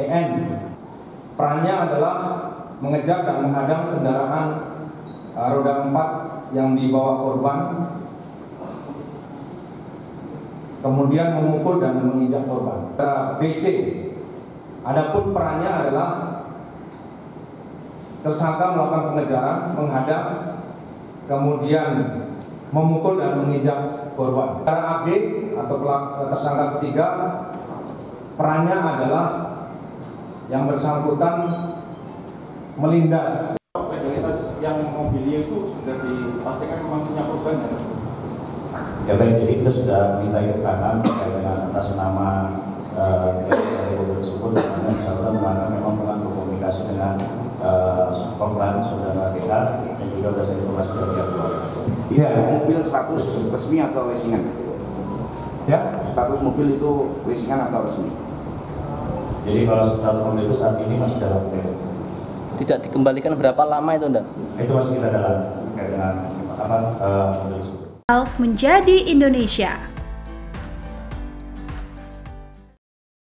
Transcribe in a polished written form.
EN. Perannya adalah mengejar dan menghadang kendaraan roda 4 yang dibawa korban, kemudian memukul dan menginjak korban. BC, adapun perannya adalah tersangka melakukan pengejaran, menghadang, kemudian memukul dan menginjak korban. AG atau tersangka ketiga, perannya adalah yang bersangkutan melindas. Identitas yang mobilnya itu sudah dipastikan memang punya korban ya? Ya baik, jadi kita sudah minta keterangan terkait dengan atas nama dari mobil tersebut, karena saudara mengatakan memang pernah berkomunikasi dengan korban saudara DH dan juga berdasarkan informasi dari pihak keluarga. Iya, mobil status resmi atau leasingan? Ya, status mobil itu leasingan atau resmi? Jadi kalau status mobil itu saat ini masih dalam proses. Tidak dikembalikan berapa lama itu, Ndak? Itu masih kita dalam terkait dengan mobil tersebut. Menjadi Indonesia.